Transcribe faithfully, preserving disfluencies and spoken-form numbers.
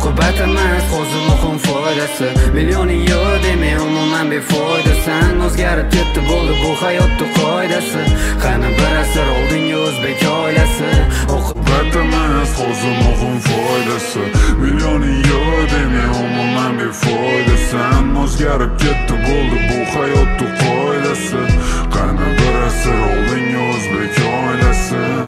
oqibat emas, hozir muhim foydasi. Millioning yo'q demay umuman befoydasan. O'zgarib ketdi bo'ldi bu hayotning qoidasi. Qani bir asr oldingi o'zbek oilasi. Oqibat emas, hozir muhim foydasi. Millioning yo'q demay umuman befoydasan. O'zgarib ketdi bo'ldi bu hayotning qoidasi. Qani bir asr oldingi o'zbek oilasi.